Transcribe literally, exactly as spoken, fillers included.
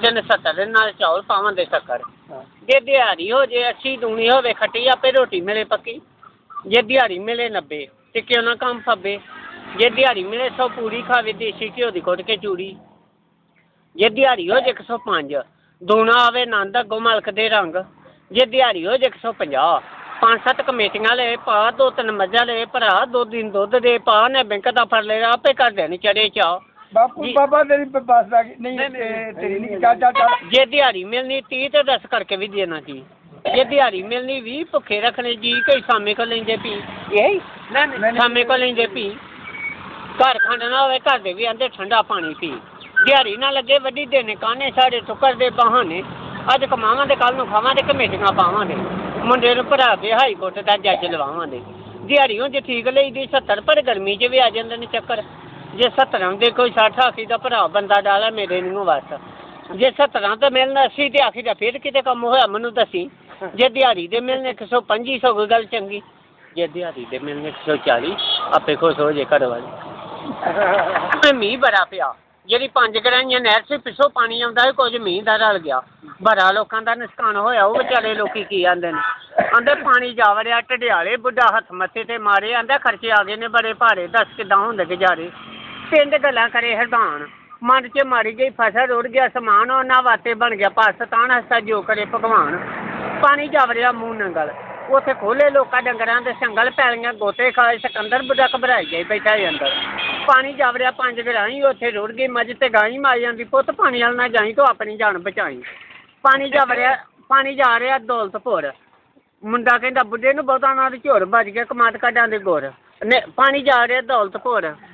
ਹੁੰਦੇ ਨੇ ਸੱਤਰ ਦੇ ਨਾਲ ਚੌਲ ਪਾਵਾਂਗੇ ਸ਼ੱਕਰ। ਜੇ ਦਿਹਾੜੀ ਹੋ ਜੇ ਅੱਸੀ ਦੂਣੀ ਹੋਵੇ ਖੱਟੀ ਆਪੇ ਰੋਟੀ ਮਿਲੇ ਪੱਕੀ। ਜੇ ਦਿਹਾੜੀ ਮਿਲੇ ਨੱਬੇ ਤੇ ਕਿਉਂ ਨਾ ਕੰਮ ਫੱਬੇ। ਜੇ ਦਿਹਾੜੀ ਮਿਲੇ ਸੌ ਪੂਰੀ ਖਾਵੇ ਦੇਸੀ ਘਿਓ ਦੀ ਕੁੱਟ ਕੇ ਚੂੜੀ। ਜੇ ਦਿਹਾੜੀ ਹੋ ਜੇ ਇੱਕ ਸੌ ਪੰਜ ਦੂਣਾ ਆਵੇ ਨੰਦ ਅੱਗੋਂ ਮਲਕ ਦੇ ਰੰਗ। ਜੇ ਦਿਹਾੜੀ ਹੋ ਜੇ ਇੱਕ ਸੌ ਪੰਜਾਹ ਪੰਜ ਸੱਤ ਕਮੇਟੀਆਂ ਲਏ ਪਾ ਦੋ ਤਿੰਨ ਮੱਝਾਂ ਲਏ ਭਰਾ ਦੋ ਦਿਨ ਦੁੱਧ ਦੇ ਪਾ ਨੇ ਬੈਂਕ ਦਾ ਫੜ ਲਏ ਆਪੇ ਘਰਦਿਆਂ ਨੂੰ ਚੜੇ ਚਾਹ। ਬਾਪੂ ਬਾਬਾ ਤੇਰੀ ਬਸ ਆ ਗਈ ਨਹੀਂ ਤੇਰੀ ਨਹੀਂ ਚੱਲ ਚੱਲ ਚੱਲ। ਜੇ ਦਿਹਾੜੀ ਮਿਲਣੀ ਤੀਹ ਤੇ ਦਸ ਕਰਕੇ ਵੀ ਦੇਣਾ ਜੀ। ਜੇ ਦਿਹਾੜੀ ਮਿਲਣੀ ਵੀਹ ਭੁੱਖੇ ਰੱਖਣੇ ਜੀ ਕਈ ਸਾਮੇ ਕੋਲ ਲੈਂਦੇ ਪੀ ਇਹ ਸਾਮੇ ਕੋਲ ਲੈਂਦੇ ਪੀ। ਘਰ ਖੰਡ ਨਾ ਹੋਵੇ ਘਰ ਦੇ ਵੀ ਆਂਦੇ ਠੰਡਾ ਪਾਣੀ ਪੀ। ਦਿਹਾੜੀ ਨਾ ਲੱਗੇ ਵੱਡੀ ਦੇਣੇ ਕਾਨੇ ਸਾਡੇ ਟੁੱਕਰ ਦੇ ਬਹਾਨੇ। ਅੱਜ ਕਮਾਵਾਂਗੇ ਕੱਲ੍ਹ ਨੂੰ ਖਾਵਾਂਗੇ ਕਮੇਟੀਆਂ ਪਾਵਾਂਗੇ ਮੁੰਡੇ ਨੂੰ ਭਰਾ ਕੇ ਹਾਈ ਕੋਰਟ ਦਾ ਜੱਜ ਲਵਾਵਾਂਗੇ। ਦਿਹਾੜੀਓ ਜੇ ਠੀਕ ਲਈਦੀ ਸੱਤਰ ਪਰ ਗਰਮੀ 'ਚ ਵੀ ਆ ਜਾਂਦੇ ਨੇ ਚੱਕਰ। ਜੇ ਸੱਤਰਾਂ ਦੇ ਕੋਈ ਸੱਠ ਆਖੀ ਦਾ ਭਰਾ ਬੰਦਾ ਡਾਲਾ ਮੇਰੇ ਨੂੰ ਬਸ। ਜੇ ਸੱਤਰਾਂ ਤਾਂ ਮਿਲਣਾ ਅੱਸੀ ਤੇ ਆਖੀ ਦਾ ਫਿਰ ਕਿਤੇ ਕੰਮ ਹੋਇਆ ਮੈਨੂੰ ਦੱਸੀ। ਜੇ ਦਿਹਾੜੀ ਦੇ ਮਿਲਣੇ ਇੱਕ ਸੌ ਪੰਜੀ ਸੌ ਕੋਈ ਗੱਲ ਚੰਗੀ। ਜੇ ਦਿਹਾੜੀ ਦੇ ਮਿਲਣੇ ਇੱਕ ਸੌ ਚਾਲੀ ਆਪੇ ਖੁਸ਼ ਹੋ ਜੇ ਘਰ ਵਾਲੇ। ਮੀਂਹ ਬੜਾ ਪਿਆ ਜਿਹੜੀ ਪੰਜ ਗਰਾਈਆਂ ਨਹਿਰ ਸੀ ਪਿੱਛੋਂ ਪਾਣੀ ਆਉਂਦਾ ਸੀ ਕੁਝ ਮੀਂਹ ਦਾ ਰਲ ਗਿਆ ਬੜਾ ਲੋਕਾਂ ਦਾ ਨੁਕਸਾਨ ਹੋਇਆ। ਉਹ ਵਿਚਾਰੇ ਲੋਕੀ ਕੀ ਆਂਦੇ ਨੇ ਆਂਦੇ ਪਾਣੀ ਜਾ ਵੜਿਆ ਢਡਿਆਲੇ ਬੁੱਢਾ ਹੱਥ ਮੱਥੇ ਤੇ ਮਾਰੇ ਆਂਦਾ ਖਰਚੇ ਆ ਗਏ ਨੇ ਬੜੇ ਭਾਰੇ ਦੱਸ ਕਿੱਦਾਂ ਹੁੰਦੇ ਗੁਜ਼ਾਰੇ। ਪਿੰਡ ਗੱਲਾਂ ਕਰੇ ਹਰਦਾਨ ਮਨ 'ਚ ਮਾਰੀ ਗਈ ਫਸਲ ਰੁੜ ਗਿਆ ਸਮਾਨ ਉਹਨਾਂ ਵਾਸਤੇ ਬਣ ਗਿਆ ਪਾਕਿਸਤਾਨ ਹੱਸਾ ਜੋ ਕਰੇ ਭਗਵਾਨ। ਪਾਣੀ ਜਾ ਵੜਿਆ ਮੂੰਹ ਨੰਗਲ ਉੱਥੇ ਖੋਲੇ ਲੋਕਾਂ ਡੰਗਰਾਂ ਦੇ ਸੰਗਲ ਪੈਲੀਆਂ ਗੋਤੇ ਖਾਏ ਸਿਕੰਦਰ ਬੁੱਢਾ ਘਬਰਾਈ ਗਈ ਬੈਠਾ ਹੀ ਅੰਦਰ। ਪਾਣੀ ਜਾ ਵੜਿਆ ਪੰਜ ਗਰਾਈ ਉੱਥੇ ਰੁੜ ਗਈ ਮੱਝ ਤੇ ਗਾਂ ਹੀ ਮਾਰ ਜਾਂਦੀ ਪੁੱਤ ਪਾਣੀ ਵਾਲ ਨਾ ਜਾਈ ਤੂੰ ਆਪਣੀ ਜਾਨ ਬਚਾਈ। ਪਾਣੀ ਜਾ ਵੜਿਆ ਪਾਣੀ ਜਾ ਰਿਹਾ ਦੌਲਤਪੁਰ ਮੁੰਡਾ ਕਹਿੰਦਾ ਬੁੱਢੇ ਨੂੰ ਬਹੁਤਾ ਉਹਨਾਂ ਦੀ ਝੋਰ ਵੱਜ ਗਿਆ ਕਮਾਦ ਕਾਢਾਂ ਦੇ ਗੁਰ ਨੇ ਪਾਣੀ ਜਾ ਰਿਹਾ ਦੌਲਤਪੁਰ।